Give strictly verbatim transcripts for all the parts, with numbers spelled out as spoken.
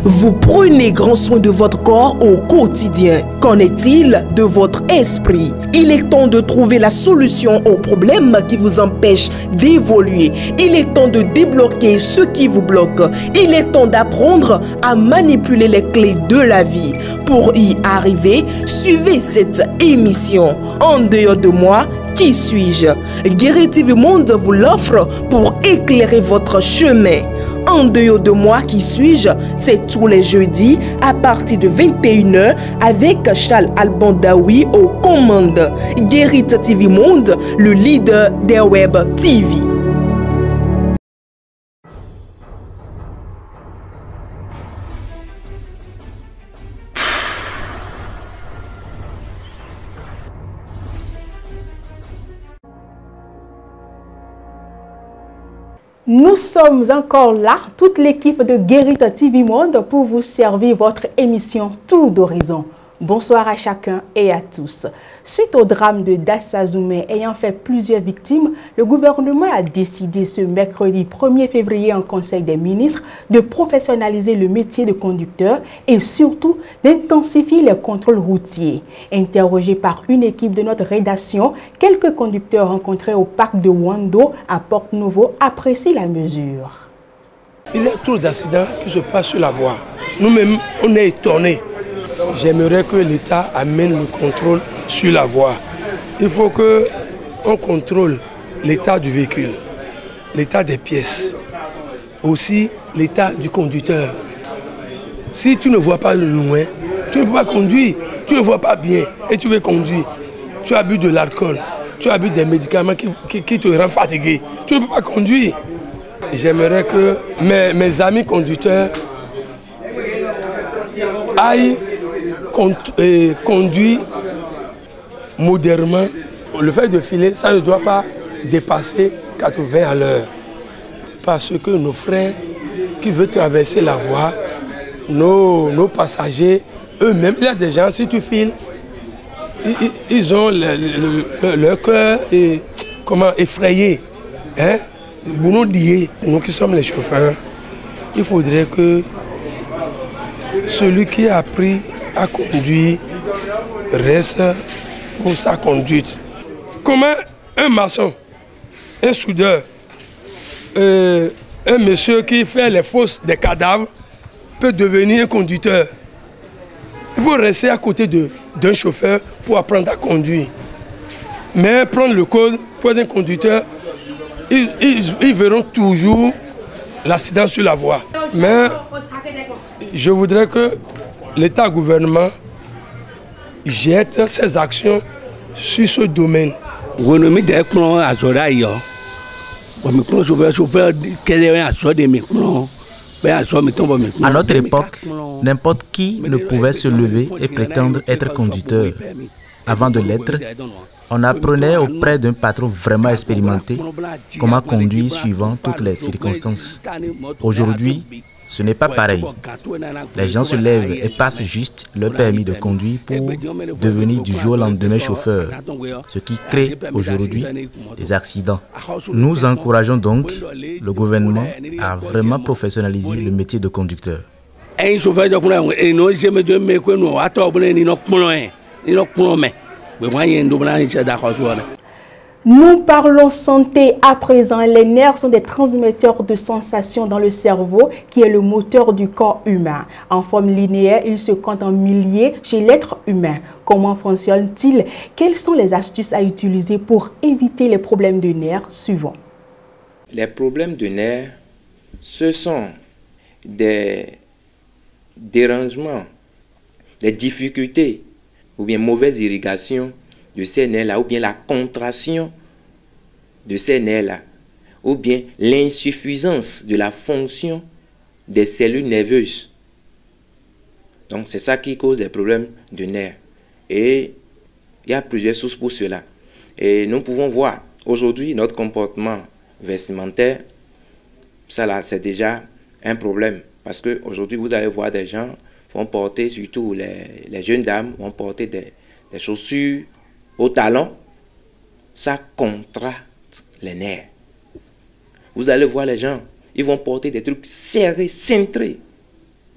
Vous prenez grand soin de votre corps au quotidien. Qu'en est-il de votre esprit? Il est temps de trouver la solution aux problèmes qui vous empêchent d'évoluer. Il est temps de débloquer ce qui vous bloque. Il est temps d'apprendre à manipuler les clés de la vie. Pour y arriver, suivez cette émission. En dehors de moi, qui suis-je? Guéri T V Monde vous l'offre pour éclairer votre chemin. En dehors de moi, qui suis-je? C'est tous les jeudis à partir de vingt et une heures avec Charles Albandaoui aux commandes. Guéri T V Monde, le leader des web T V. Nous sommes encore là, toute l'équipe de Guéri T V Monde, pour vous servir votre émission Tour d'horizon. Bonsoir à chacun et à tous. Suite au drame de Dassazoumé ayant fait plusieurs victimes, le gouvernement a décidé ce mercredi premier février en Conseil des ministres de professionnaliser le métier de conducteur et surtout d'intensifier les contrôles routiers. Interrogé par une équipe de notre rédaction, quelques conducteurs rencontrés au parc de Wando à Porte-Nouveau apprécient la mesure. Il y a trop d'accidents qui se passent sur la voie. Nous-mêmes, on est étonnés. J'aimerais que l'État amène le contrôle sur la voie. Il faut qu'on contrôle l'état du véhicule, l'état des pièces, aussi l'état du conducteur. Si tu ne vois pas loin, tu ne peux pas conduire, tu ne vois pas bien et tu veux conduire. Tu as bu de l'alcool, tu as bu des médicaments qui, qui, qui te rendent fatigué, tu ne peux pas conduire. J'aimerais que mes, mes amis conducteurs aillent conduire modérément. Le fait de filer, ça ne doit pas dépasser quatre-vingts à l'heure. Parce que nos frères qui veulent traverser la voie, nos, nos passagers, eux-mêmes, il y a des gens, si tu files, ils, ils ont le, le, le, leur cœur et, comment, effrayé. Hein? Pour nous dire, nous qui sommes les chauffeurs, il faudrait que celui qui a appris à conduire reste pour sa conduite. Comment un maçon, un soudeur, euh, un monsieur qui fait les fosses des cadavres peut devenir un conducteur? Il faut rester à côté d'un chauffeur pour apprendre à conduire. Mais prendre le code pour être un conducteur, ils, ils, ils verront toujours l'accident sur la voie. Mais je voudrais que l'État-gouvernement jette ses actions sur ce domaine. À notre époque, n'importe qui ne pouvait se lever et prétendre être conducteur. Avant de l'être, on apprenait auprès d'un patron vraiment expérimenté comment conduire suivant toutes les circonstances. Aujourd'hui, ce n'est pas pareil. Les gens se lèvent et passent juste leur permis de conduire pour devenir du jour au lendemain chauffeur, ce qui crée aujourd'hui des accidents. Nous encourageons donc le gouvernement à vraiment professionnaliser le métier de conducteur. Nous parlons santé à présent. Les nerfs sont des transmetteurs de sensations dans le cerveau qui est le moteur du corps humain. En forme linéaire, ils se comptent en milliers chez l'être humain. Comment fonctionne-t-il? Quelles sont les astuces à utiliser pour éviter les problèmes de nerfs suivants? Les problèmes de nerfs, ce sont des dérangements, des difficultés ou bien mauvaise irrigation de ces nerfs-là, ou bien la contraction de ces nerfs-là, ou bien l'insuffisance de la fonction des cellules nerveuses. Donc c'est ça qui cause des problèmes de nerfs. Et il y a plusieurs sources pour cela. Et nous pouvons voir aujourd'hui notre comportement vestimentaire, ça là c'est déjà un problème. Parce qu'aujourd'hui vous allez voir des gens vont porter, surtout les, les jeunes dames, vont porter des, des chaussures au talon, ça contracte les nerfs. Vous allez voir les gens, ils vont porter des trucs serrés, cintrés.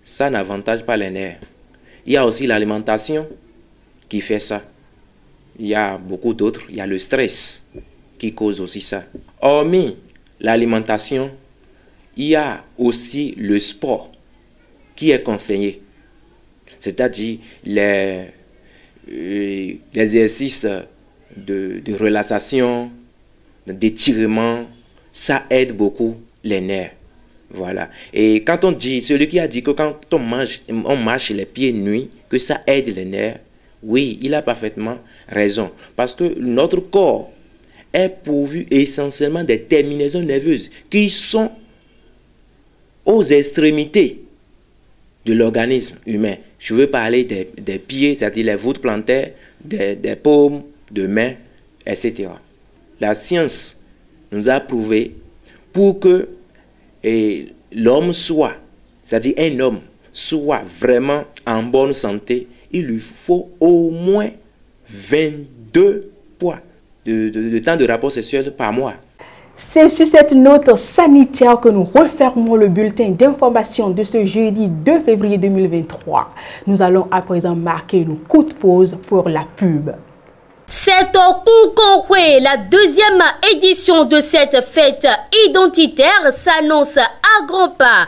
ça n'avantage pas les nerfs. Il y a aussi l'alimentation qui fait ça. Il y a beaucoup d'autres. Il y a le stress qui cause aussi ça. Hormis l'alimentation, il y a aussi le sport qui est conseillé. C'est-à-dire les, euh, les exercices de, de relaxation, d'étirement, ça aide beaucoup les nerfs. Voilà. Et quand on dit, celui qui a dit que quand on, mange, on marche les pieds nus, que ça aide les nerfs, oui, il a parfaitement raison. Parce que notre corps est pourvu essentiellement des terminaisons nerveuses qui sont aux extrémités de l'organisme humain. Je veux parler des, des pieds, c'est-à-dire les voûtes plantaires, des, des paumes, de mains, et cetera. La science nous a prouvé pour que l'homme soit, c'est-à-dire un homme soit vraiment en bonne santé, il lui faut au moins vingt-deux fois de, de, de temps de rapport sexuel par mois. C'est sur cette note sanitaire que nous refermons le bulletin d'information de ce jeudi deux février deux mille vingt-trois. Nous allons à présent marquer une courte pause pour la pub. C'est au Koukonkwe, la deuxième édition de cette fête identitaire s'annonce à grands pas.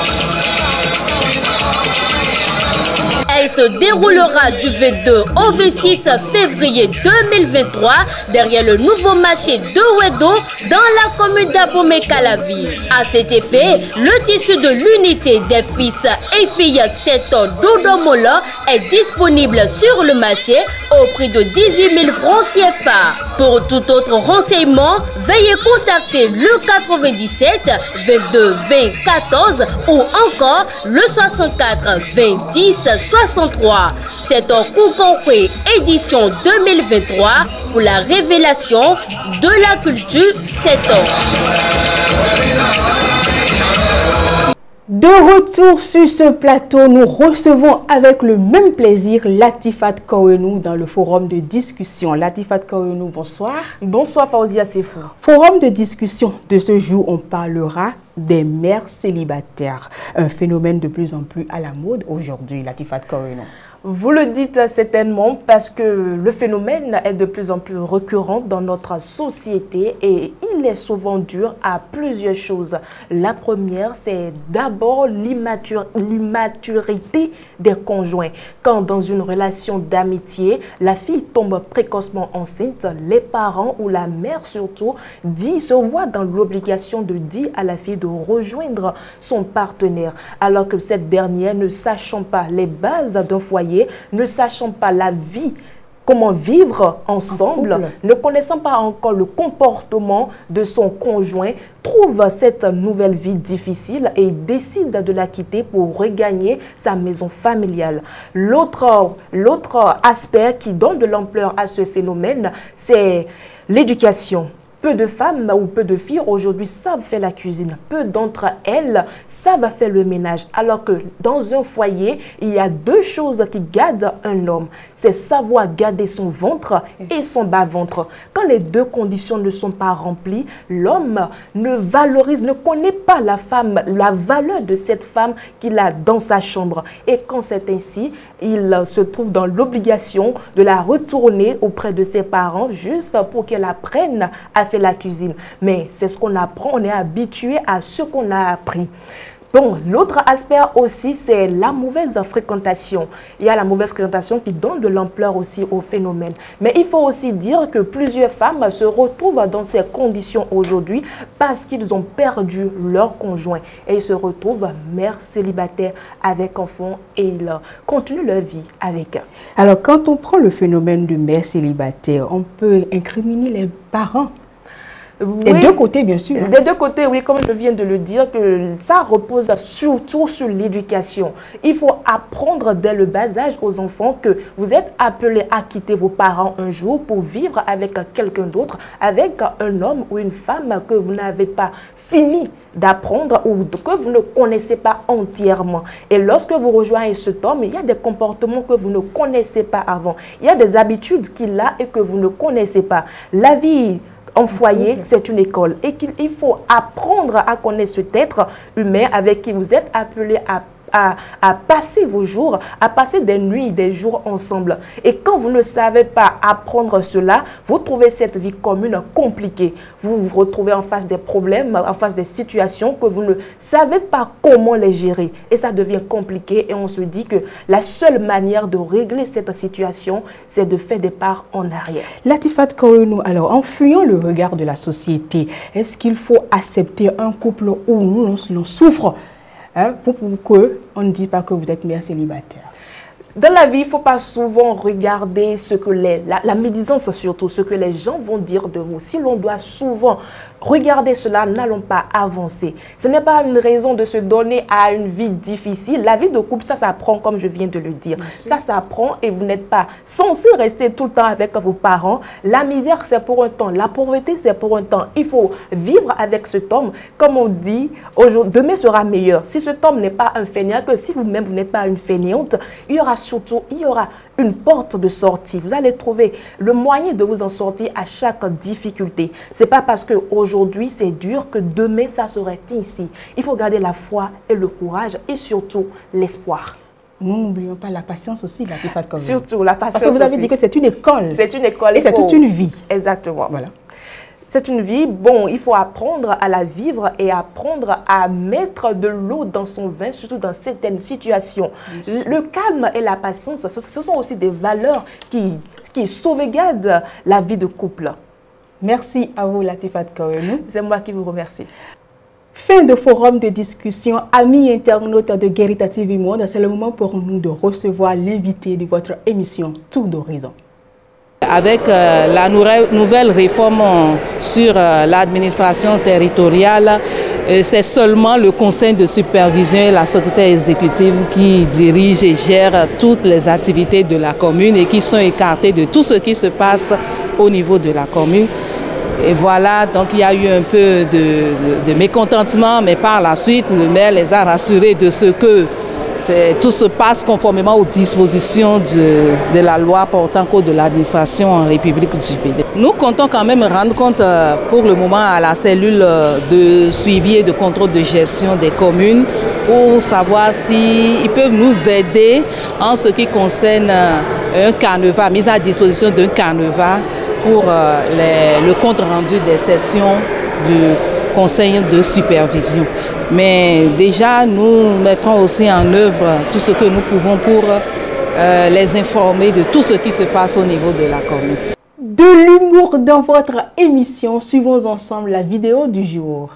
Elle se déroulera du vingt-deux au vingt-six février deux mille vingt-trois derrière le nouveau marché de Wedo dans la commune d'Abomey-Calavi. À cet effet, le tissu de l'unité des fils et filles sept Dodomola est disponible sur le marché au prix de dix-huit mille francs C F A. Pour tout autre renseignement, veuillez contacter le quatre-vingt-dix-sept vingt-deux vingt quatorze ou encore le soixante-quatre vingt dix soixante-trois. C'est au Koukonkwe édition deux mille vingt-trois pour la révélation de la culture sept ans. De retour sur ce plateau, nous recevons avec le même plaisir Latifat Kouenou dans le forum de discussion. Latifat Kouenou, bonsoir. Bonsoir Faouzia Sefou. Forum de discussion de ce jour, on parlera des mères célibataires. Un phénomène de plus en plus à la mode aujourd'hui, Latifat Kouenou. Vous le dites certainement parce que le phénomène est de plus en plus récurrent dans notre société et il est souvent dû à plusieurs choses. La première, c'est d'abord l'immaturité des conjoints. Quand dans une relation d'amitié, la fille tombe précocement enceinte, les parents ou la mère surtout dit, se voit dans l'obligation de dire à la fille de rejoindre son partenaire alors que cette dernière, ne sachant pas les bases d'un foyer, ne sachant pas la vie, comment vivre ensemble, ne connaissant pas encore le comportement de son conjoint, trouve cette nouvelle vie difficile et décide de la quitter pour regagner sa maison familiale. L'autre l'autre aspect qui donne de l'ampleur à ce phénomène, c'est l'éducation. Peu de femmes ou peu de filles aujourd'hui savent faire la cuisine. Peu d'entre elles savent faire le ménage. Alors que dans un foyer, il y a deux choses qui gardent un homme. C'est savoir garder son ventre et son bas-ventre. Quand les deux conditions ne sont pas remplies, l'homme ne valorise, ne connaît pas la femme, la valeur de cette femme qu'il a dans sa chambre. Et quand c'est ainsi, il se trouve dans l'obligation de la retourner auprès de ses parents juste pour qu'elle apprenne à faire la cuisine. Mais c'est ce qu'on apprend, on est habitué à ce qu'on a appris. Bon, l'autre aspect aussi, c'est la mauvaise fréquentation. Il y a la mauvaise fréquentation qui donne de l'ampleur aussi au phénomène. Mais il faut aussi dire que plusieurs femmes se retrouvent dans ces conditions aujourd'hui parce qu'ils ont perdu leur conjoint. Et ils se retrouvent mères célibataires avec enfants et ils continuent leur vie avec. Alors, quand on prend le phénomène de mères célibataires, on peut incriminer les parents. Oui, des deux côtés, bien sûr. Des deux côtés, oui, comme je viens de le dire, que ça repose surtout sur l'éducation. Il faut apprendre dès le bas âge aux enfants que vous êtes appelés à quitter vos parents un jour pour vivre avec quelqu'un d'autre, avec un homme ou une femme que vous n'avez pas fini d'apprendre ou que vous ne connaissez pas entièrement. Et lorsque vous rejoignez cet homme, il y a des comportements que vous ne connaissez pas avant. Il y a des habitudes qu'il a et que vous ne connaissez pas. La vie en foyer, c'est une école et qu'il faut apprendre à connaître cet être humain avec qui vous êtes appelé à à, à passer vos jours, à passer des nuits, des jours ensemble. Et quand vous ne savez pas apprendre cela, vous trouvez cette vie commune compliquée. Vous vous retrouvez en face des problèmes, en face des situations que vous ne savez pas comment les gérer. Et ça devient compliqué et on se dit que la seule manière de régler cette situation, c'est de faire des pas en arrière. Latifat Kaouenou, alors en fuyant le regard de la société, est-ce qu'il faut accepter un couple où nous l'on souffre hein, pour, pour qu'on ne dise pas que vous êtes mère célibataire? Dans la vie, il ne faut pas souvent regarder ce que les, la, la médisance surtout, ce que les gens vont dire de vous. Si l'on doit souvent regarder cela, n'allons pas avancer. Ce n'est pas une raison de se donner à une vie difficile. La vie de couple, ça s'apprend comme je viens de le dire. Ça s'apprend et vous n'êtes pas censé rester tout le temps avec vos parents. La misère, c'est pour un temps. La pauvreté, c'est pour un temps. Il faut vivre avec cet homme. Comme on dit, demain sera meilleur. Si cet homme n'est pas un fainéant, que si vous-même vous n'êtes pas une fainéante, il y aura surtout, il y aura une porte de sortie. Vous allez trouver le moyen de vous en sortir à chaque difficulté. Ce n'est pas parce qu'aujourd'hui c'est dur que demain ça serait ici. Il faut garder la foi et le courage et surtout l'espoir. Nous n'oublions pas la patience aussi, la Latifat Kaouenou. Surtout la patience. Parce que vous avez aussi. dit que c'est une école. C'est une école. Et c'est toute une vie. Exactement. Voilà. C'est une vie, bon, il faut apprendre à la vivre et apprendre à mettre de l'eau dans son vin, surtout dans certaines situations. Le calme et la patience, ce, ce sont aussi des valeurs qui, qui sauvegardent la vie de couple. Merci à vous, Latifat Kaouenou. C'est moi qui vous remercie. Fin de forum de discussion. Amis internautes de Guérita T V Monde, c'est le moment pour nous de recevoir l'invité de votre émission Tour d'Horizon. Avec euh, la nouvelle réforme sur euh, l'administration territoriale, euh, c'est seulement le conseil de supervision et la secrétaire exécutive qui dirige et gère toutes les activités de la commune et qui sont écartés de tout ce qui se passe au niveau de la commune. Et voilà, donc il y a eu un peu de, de, de mécontentement, mais par la suite, le maire les a rassurés de ce que tout se passe conformément aux dispositions de, de la loi portant code de l'administration en République du Bénin. Nous comptons quand même rendre compte euh, pour le moment à la cellule de suivi et de contrôle de gestion des communes pour savoir s'ils peuvent nous aider en ce qui concerne un canevas, mise à disposition d'un canevas pour euh, les, le compte rendu des sessions du conseil de supervision. Mais déjà, nous mettrons aussi en œuvre tout ce que nous pouvons pour euh, les informer de tout ce qui se passe au niveau de la commune. De l'humour dans votre émission, suivons ensemble la vidéo du jour.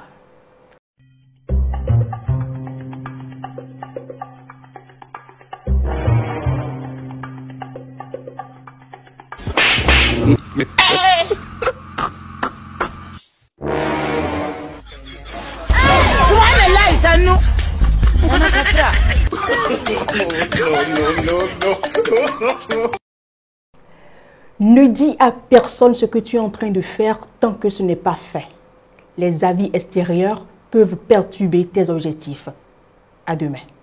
Ne dis à personne ce que tu es en train de faire tant que ce n'est pas fait. Les avis extérieurs peuvent perturber tes objectifs. À demain.